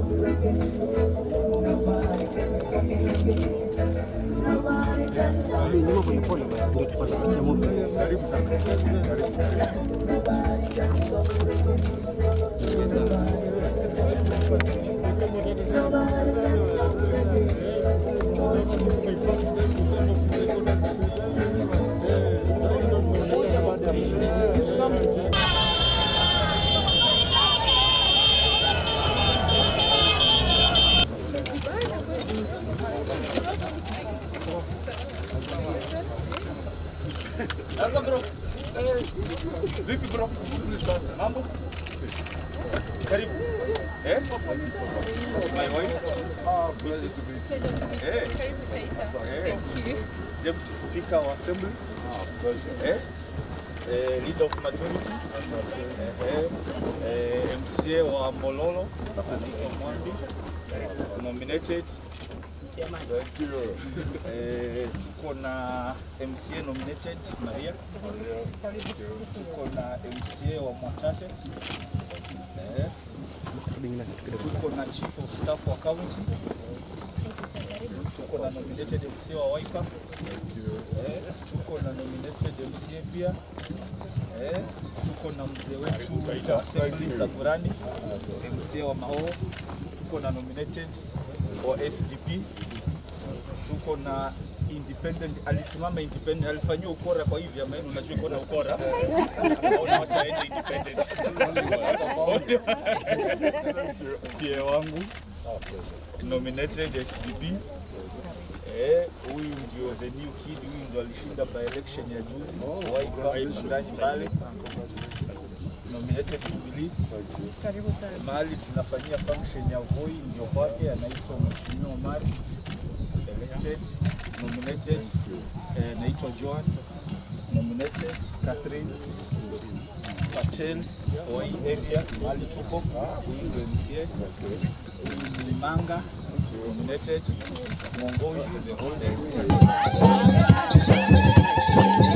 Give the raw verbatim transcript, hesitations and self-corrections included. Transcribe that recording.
Ndio pole pole basi ndio tupate picha moja. Karibu sana. Sasa bro. Eh, vipi bro? Mambo? Karibu. Eh? My wife? Missus Eh. Thank you. Deputy Speaker of Assembly. Ah, pleasure. Eh? Eh, Leader of Majority. Eh, eh, M C A wa Mololo. Aniko Mwandi. Nominated. Thank you. Eh, tuko na M C A nominated Maria. Maria. Tuko na M C A wa Mwatate. Eh, tuko na Chief of Staff wa County. Tuko na nominated M C A wa Wiper. Thank you. Eh, tuko na nominated M C A pia. Eh, tuko na mzee wetu wa Assembly Sagurani, M C A wa Mahoo. Tuko na nominated wa S D P. Tuko na independent, alisimama independent, alifanywa ukora kwa hivi ama unajua iko na ukora. Naona wacha aende independent. Pia wangu nominated S D P. Eh, huyu ndio the new kid, huyu ndio alishinda by election ya juzi. Wiper ndani pale. Nominated Jubilee. Karibu sana. Mahali tunafanyia function ya Voi ndio kwake, anaitwa Mheshimiwa Omar. Elected, nominated, eh, naitwa Joan. Nominated Catherine Patel wa hii area mahali tuko. Huyu ndio M C A. Huyu ni Manga. Nominated. Mongoi the oldest.